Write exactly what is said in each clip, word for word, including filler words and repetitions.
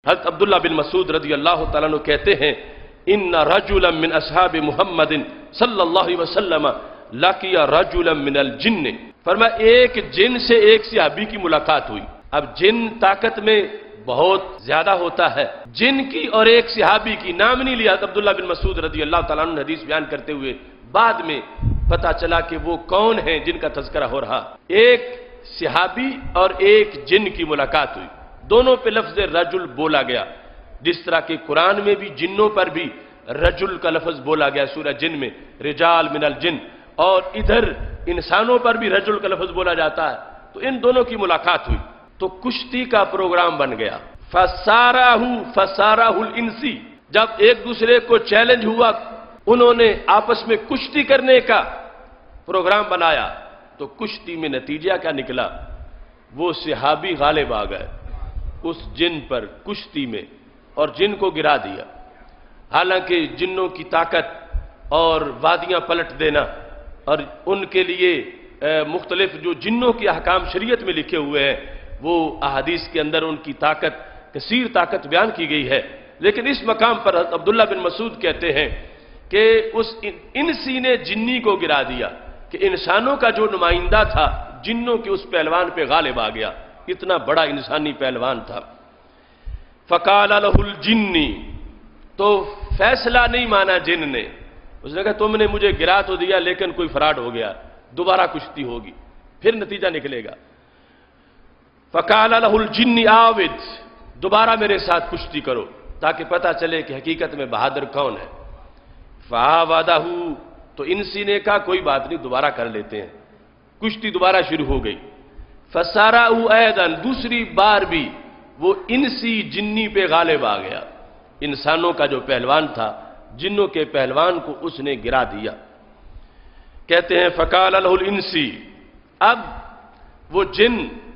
حضرت عبداللہ بن مسعود رضی اللہ تعالیٰ عنہ کہتے ہیں ان رجلا من اصحاب محمد صلی اللہ علیہ وسلم لقی رجلا من الجن، فرمایا ایک جن سے ایک صحابی کی ملاقات ہوئی۔ اب جن طاقت میں بہت زیادہ ہوتا ہے، جن کی اور ایک صحابی کی نام نہیں لیا عبداللہ بن مسعود رضی اللہ تعالیٰ عنہ حدیث بیان کرتے ہوئے، بعد میں پتا چلا کہ وہ کون ہیں جن کا تذکرہ ہو رہا۔ ایک صحابی اور ایک جن کی ملاقات ہوئی، دونوں پہ لفظ رجل بولا گیا، جس طرح کہ قرآن میں بھی جنوں پر بھی رجل کا لفظ بولا گیا سورہ جن میں، رجال من الجن، اور ادھر انسانوں پر بھی رجل کا لفظ بولا جاتا ہے۔ تو ان دونوں کی ملاقات ہوئی تو کشتی کا پروگرام بن گیا۔ فَسَارَهُ فَسَارَهُ الْإِنْسِ، جب ایک دوسرے کو چیلنج ہوا، انہوں نے آپس میں کشتی کرنے کا پروگرام بنایا، تو کشتی میں نتیجہ کیا نکلا؟ وہ صحابی غالب آ گئے اس جن پر کشتی میں اور جن کو گرا دیا۔ حالانکہ جنوں کی طاقت اور وادیاں پلٹ دینا اور ان کے لیے مختلف جو جنوں کے احکام شریعت میں لکھے ہوئے ہیں، وہ احادیث کے اندر ان کی طاقت، کثیر طاقت بیان کی گئی ہے، لیکن اس مقام پر عبداللہ بن مسعود کہتے ہیں کہ اس انسی نے جنی کو گرا دیا، کہ انسانوں کا جو نمائندہ تھا جنوں کے اس پہلوان پہ غالب آ گیا، اتنا بڑا انسانی پہلوان تھا۔ فقال له الجنی، تو فیصلہ نہیں مانا جن نے، اس نے کہا تم نے مجھے گرا تو دیا لیکن کوئی فراڈ ہو گیا، دوبارہ کشتی ہوگی، پھر نتیجہ نکلے گا۔ فقال له الجنی آود، دوبارہ میرے ساتھ کشتی کرو تاکہ پتہ چلے کہ حقیقت میں بہادر کون ہے۔ فعاودہ، تو انسی نے کہا کوئی بات نہیں، دوبارہ کر لیتے ہیں، کشتی دوبارہ شروع ہو گئی۔ فسارعہ ایضا، دوسری بار بھی وہ انسی جنی پہ غالب آ گیا، انسانوں کا جو پہلوان تھا جنوں کے پہلوان کو اس نے گرا دیا۔ کہتے ہیں فقال له الانسی، اب وہ جن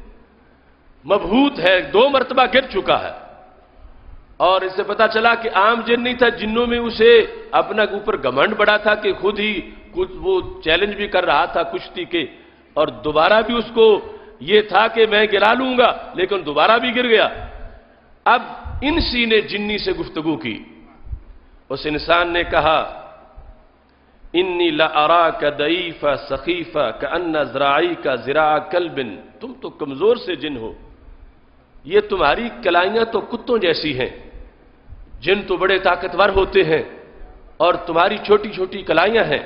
مبہوت ہے، دو مرتبہ گر چکا ہے، اور اس سے پتا چلا کہ عام جن نہیں تھا، جنوں میں اسے اپنا اوپر گھمنڈ بڑا تھا کہ خود ہی کچھ وہ چیلنج بھی کر رہا تھا کشتی کے، اور دوبارہ بھی اس کو یہ تھا کہ میں گرا لوں گا، لیکن دوبارہ بھی گر گیا۔ اب انسی نے جنی سے گفتگو کی، اس انسان نے کہا انی لأراک ضعیف سخیف کأن ذراعیک ذراع کلب، تم تو کمزور سے جن ہو، یہ تمہاری کلائیاں تو کتوں جیسی ہیں، جن تو بڑے طاقتور ہوتے ہیں اور تمہاری چھوٹی چھوٹی کلائیاں ہیں۔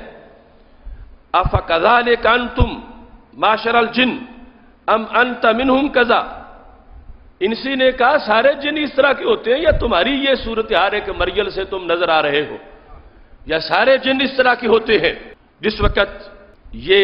افکذالک انتم معشر الجن ام انت منہم کذا، انسی نے کہا سارے جن اس طرح کے ہوتے ہیں یا تمہاری یہ صورتحال ہے کہ مریل سے تم نظر آ رہے ہو، یا سارے جن اس طرح کے ہوتے ہیں؟ جس وقت یہ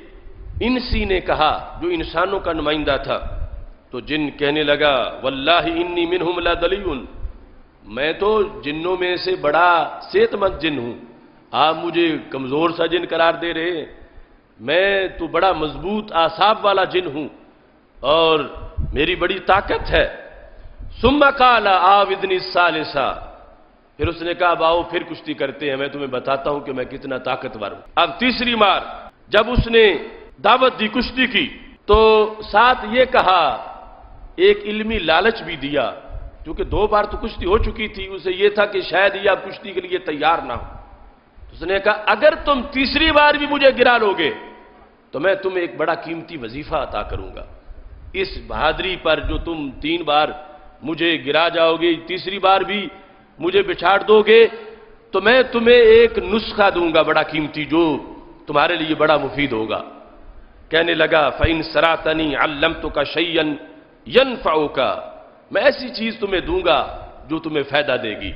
انسی نے کہا جو انسانوں کا نمائندہ تھا، تو جن کہنے لگا واللہ انی منہم لدلیون، میں تو جنوں میں سے بڑا صحت مند جن ہوں، آپ مجھے کمزور سا جن قرار دے رہے ہیں، میں تو بڑا مضبوط اعصاب والا جن ہوں اور میری بڑی طاقت ہے۔ ثم قال آوذنی الثالثہ، پھر اس نے کہا باؤ پھر کشتی کرتے ہیں، میں تمہیں بتاتا ہوں کہ میں کتنا طاقتور ہوں۔ اب تیسری بار جب اس نے دعوت دی کشتی کی تو ساتھ یہ کہا، ایک علمی لالچ بھی دیا، کیونکہ دو بار تو کشتی ہو چکی تھی، اسے یہ تھا کہ شاید یہ اب کشتی کے لیے تیار نہ ہو۔ اس نے کہا اگر تم تیسری بار بھی مجھے گرا لو گے تو میں تمہیں ایک بڑا قیمتی وظیفہ عطا کروں گا، اس بہادری پر جو تم تین بار مجھے گرا جاؤ گے، تیسری بار بھی مجھے بچھاڑ دو گے تو میں تمہیں ایک نسخہ دوں گا بڑا قیمتی جو تمہارے لیے بڑا مفید ہوگا۔ کہنے لگا فَإِن سَرَعْتَنِي عَلَّمْتُكَ شَيْئًا يَنْفَعُكَ، میں ایسی چیز تمہیں دوں گا جو تمہیں فائدہ دے گی۔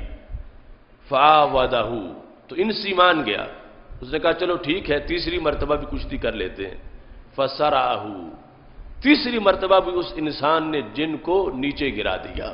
فَآوَدَهُ، تو انسی مان گیا، اس نے کہا چلو ٹھیک ہے تیسری مرتبہ بھی کشتی کر لیتے ہیں۔ فَسَرَعَهُ، تیسری مرتبہ بھی اس انسان نے جن کو نیچے گرا دیا۔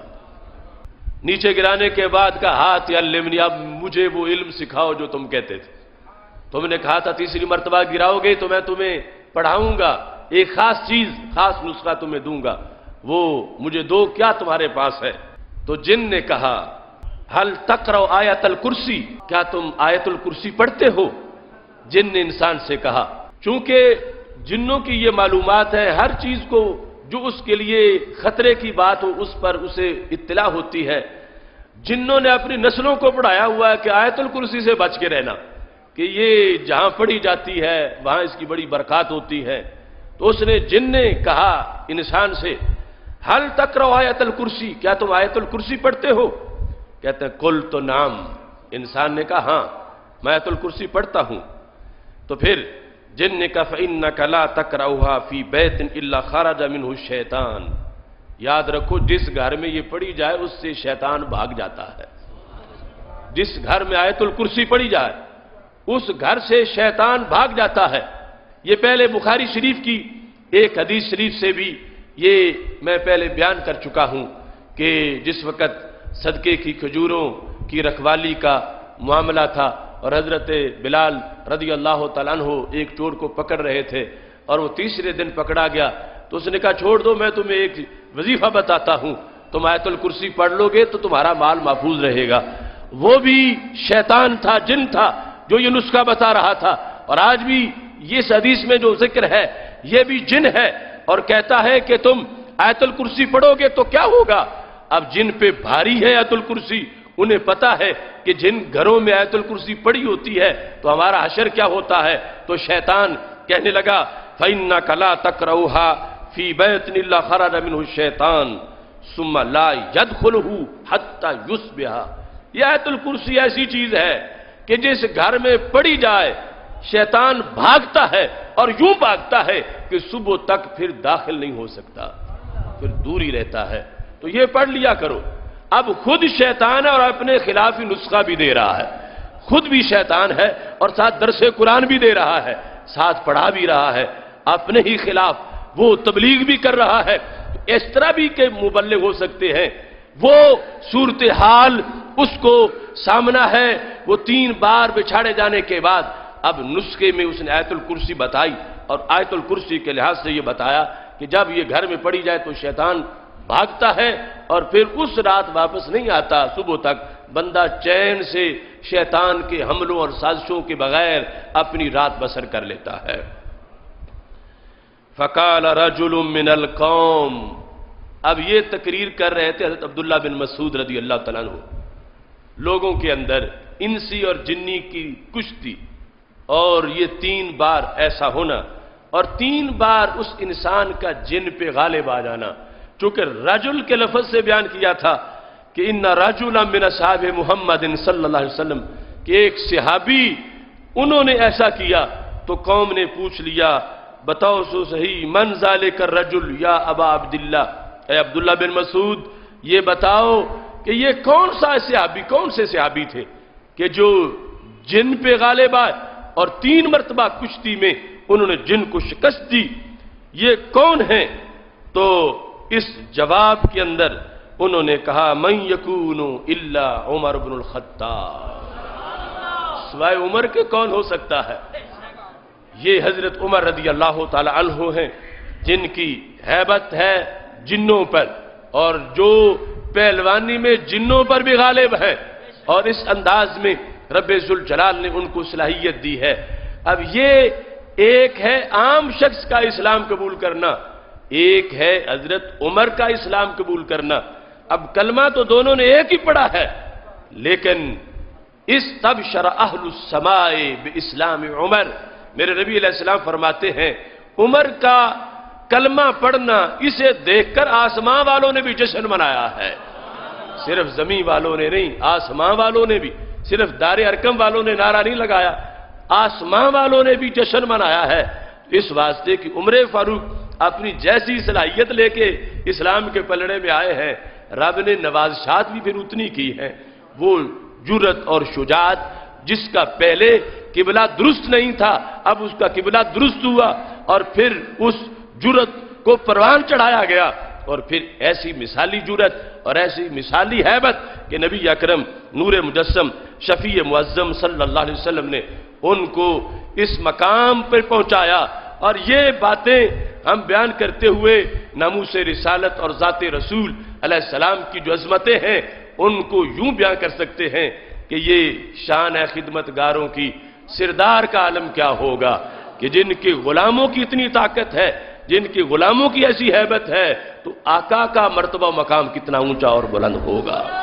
نیچے گرانے کے بعد کہا ہاتھ علمنی، اب مجھے وہ علم سکھاؤ جو تم کہتے تھے، تم نے کہا تھا تیسری مرتبہ گراؤ گے تو میں تمہیں پڑھاؤں گا، ایک خاص چیز، خاص نسخہ تمہیں دوں گا، وہ مجھے دو، کیا تمہارے پاس ہے؟ تو جن نے کہا حل تقرأ آیت الکرسی، کیا تم آیت الکرسی پڑھتے ہو؟ جن نے انسان سے کہا، چونکہ جنوں کی یہ معلومات ہے، ہر چیز کو جو اس کے لیے خطرے کی بات ہو اس پر اسے اطلاع ہوتی ہے۔ جنوں نے اپنی نسلوں کو پڑھایا ہوا ہے کہ آیت الکرسی سے بچ کے رہنا، کہ یہ جہاں پڑھی جاتی ہے وہاں اس کی بڑی برکات ہوتی ہے۔ تو اس نے جن نے کہا انسان سے، حل تقرأ آیت الکرسی، کیا تم آیت الکرسی پڑھتے ہو؟ کہتے ہیں قل تو نام، انسان نے کہا ہاں میں آیت الکرسی پڑھتا ہوں۔ تو پھر جن نے کہا فَإِنَّكَ لَا تَقْرَأُهَا فِي بَيْتٍ إِلَّا خَرَجَ مِنْهُ الشَّيْطَانُ، یاد رکھو جس گھر میں یہ پڑھی جائے اس سے شیطان بھاگ جاتا ہے۔ جس گھر میں آیت الکرسی پڑھی جائے اس گھر سے شیطان بھاگ جاتا ہے۔ یہ پہلے بخاری شریف کی ایک حدیث شریف سے بھی یہ میں پہلے بیان کر چکا ہوں کہ جس وقت صدقے کی کھجوروں کی رکھوالی کا معاملہ تھا اور حضرت بلال رضی اللہ تعالیٰ عنہ ایک چور کو پکڑ رہے تھے اور وہ تیسرے دن پکڑا گیا، تو اس نے کہا چھوڑ دو، میں تمہیں ایک وظیفہ بتاتا ہوں، تم آیت الکرسی پڑھ لو گے تو تمہارا مال محفوظ رہے گا۔ وہ بھی شیطان تھا، جن تھا جو یہ نسخہ بتا رہا تھا، اور آج بھی یہ حدیث میں جو ذکر ہے یہ بھی جن ہے اور کہتا ہے کہ تم آیت الکرسی پڑھو گے تو کیا ہوگا۔ اب جن پہ بھاری ہے آیت الکرسی، انہیں پتا ہے کہ جن گھروں میں آیت الکرسی پڑھی ہوتی ہے تو ہمارا حشر کیا ہوتا ہے، تو شیطان کہنے لگا فَإِنَّكَ لَا تَقْرَأُهَا فِي بَيْتٍ إِلَّا خَرَجَ مِنْهُ الشَّيْطَانُ ثُمَّ لَا يَدْخُلُهُ حَتَّى يُصْبِحَ۔ یہ آیت الکرسی ایسی چیز ہے کہ جس گھر میں پڑھی جائے شیطان بھاگتا ہے اور یوں بھاگتا ہے کہ صبح تک پھر داخل نہیں ہو سکتا، پھر دور ہی رہتا ہے۔ تو یہ پڑھ لیا کرو۔ اب خود شیطان ہے اور اپنے خلاف ہی نسخہ بھی دے رہا ہے، خود بھی شیطان ہے اور ساتھ درس قرآن بھی دے رہا ہے، ساتھ پڑھا بھی رہا ہے، اپنے ہی خلاف وہ تبلیغ بھی کر رہا ہے۔ اس طرح بھی کہ مبلغ ہو سکتے ہیں، وہ صورتحال اس کو سامنا ہے۔ وہ تین بار بچھاڑے جانے کے بعد اب نسخے میں اس نے آیت الکرسی بتائی، اور آیت الکرسی کے لحاظ سے یہ بتایا کہ جب یہ گھر میں پڑھی جائے تو شیطان بھاگتا ہے اور پھر اس رات واپس نہیں آتا، صبح تک بندہ چین سے شیطان کے حملوں اور سازشوں کے بغیر اپنی رات بسر کر لیتا ہے۔ فَقَالَ رَجُلٌ مِّنَ الْقَوْمِ، اب یہ تقریر کر رہے تھے حضرت عبداللہ بن مسعود رضی اللہ تعالیٰ عنہ، لوگوں کے اندر انسی اور جنی کی کشتی، اور یہ تین بار ایسا ہونا اور تین بار اس انسان کا جن پہ غالب آ جانا، چونکہ رجل کے لفظ سے بیان کیا تھا کہ ان رجلا من اصحاب محمد صلی اللہ علیہ وسلم، کہ ایک صحابی انہوں نے ایسا کیا، تو قوم نے پوچھ لیا بتاؤ سو صحیح من ذالک الرجل یا ابا عبداللہ، اے عبداللہ بن مسعود یہ بتاؤ کہ یہ کون سا صحابی، کون سے صحابی تھے کہ جو جن پہ غالب آئے اور تین مرتبہ کشتی میں انہوں نے جن کو شکست دی، یہ کون ہیں؟ تو اس جواب کے اندر انہوں نے کہا من یکون الا عمر بن الخطاب، سوائے عمر کے کون ہو سکتا ہے؟ یہ حضرت عمر رضی اللہ تعالی عنہ ہیں جن کی ہیبت ہے جنوں پر، اور جو پہلوانی میں جنوں پر بھی غالب ہے، اور اس انداز میں رب ذوالجلال نے ان کو صلاحیت دی ہے۔ اب یہ ایک ہے عام شخص کا اسلام قبول کرنا، ایک ہے حضرت عمر کا اسلام قبول کرنا۔ اب کلمہ تو دونوں نے ایک ہی پڑھا ہے، لیکن استبشر اہل السماء باسلام عمر، میرے نبی علیہ السلام فرماتے ہیں عمر کا کلمہ پڑھنا اسے دیکھ کر آسمان والوں نے بھی جشن منایا ہے، صرف زمین والوں نے نہیں، آسمان والوں نے بھی، صرف دار ارکم والوں نے نعرہ نہیں لگایا، آسمان والوں نے بھی جشن منایا ہے، اس واسطے کہ عمر فاروق اپنی جیسی صلاحیت لے کے اسلام کے پلڑے میں آئے ہیں، رب نے نوازشات بھی پھر اتنی کی ہے۔ وہ جرت اور شجاعت جس کا پہلے قبلہ درست نہیں تھا، اب اس کا قبلہ درست ہوا، اور پھر اس جرت کو پروان چڑھایا گیا، اور پھر ایسی مثالی جرت اور ایسی مثالی ہیبت کہ نبی اکرم نور مجسم شفیع معظم صلی اللہ علیہ وسلم نے ان کو اس مقام پر پہنچایا۔ اور یہ باتیں ہم بیان کرتے ہوئے ناموس رسالت اور ذات رسول علیہ السلام کی جو عظمتیں ہیں ان کو یوں بیان کر سکتے ہیں کہ یہ شان ہے خدمت گاروں کی، سردار کا عالم کیا ہوگا کہ جن کے غلاموں کی اتنی طاقت ہے جن کی غلاموں کی ایسی ہیبت ہے تو آقا کا مرتبہ مقام کتنا اونچا اور بلند ہوگا۔